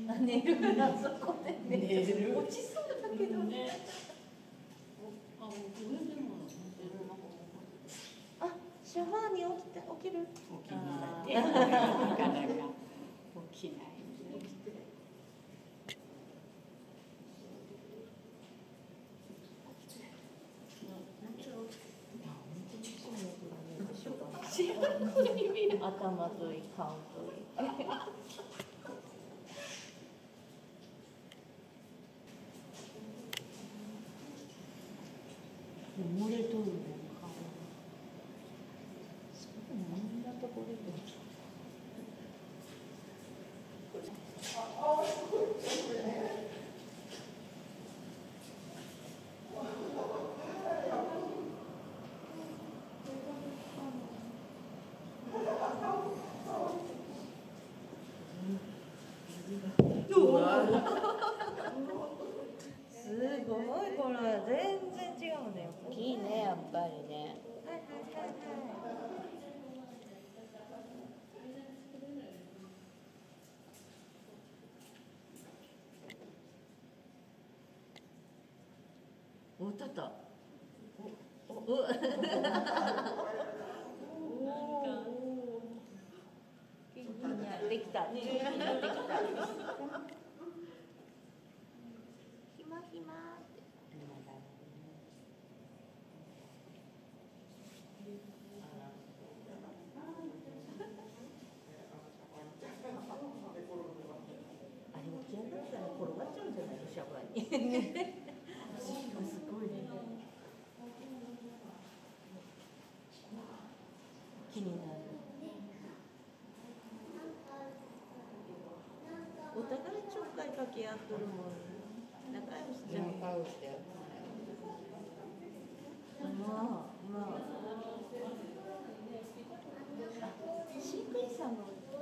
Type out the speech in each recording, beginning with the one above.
寝るな、そこで寝る。落ちそうだけどね。あ、シャワーに起きる？起きない。なかなか起きない。頭といい、顔といい。漏れとるね、顔。そんなところで。すごい、これ全然違うね。大きいね、やっぱりね。はいはいはいはい。おったった。お。できた。できた。ひまひまって。あれ起き上がったら転がっちゃうんじゃないの、シャワーに。すごいね。気になる。お互いちょっかいかけ合っとるもん。仲良しじゃん。仲良しだよ。まあ。飼育員さんの。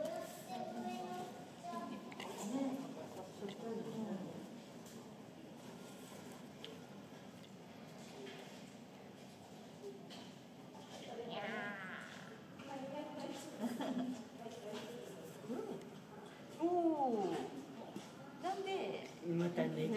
なんでまたね、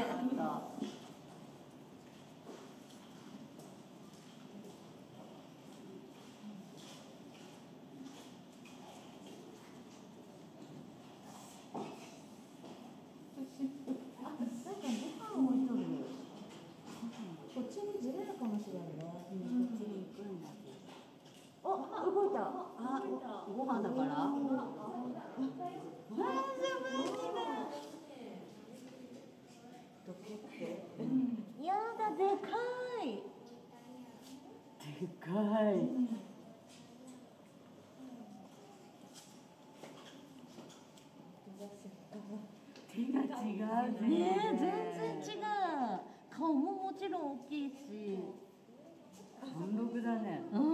こっちにずれるかもしれないね。こっちに行くんだ。あ、動いた。あ、ご飯だから。やだ、でかい。でかい。手が違うね。全然違う。顔ももちろん大きいし。貫禄だね。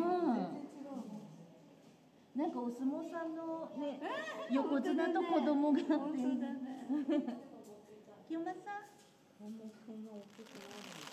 なんかお相撲さんのね、横綱と子供があって。本当だね。清正さん。こんな大きくなる。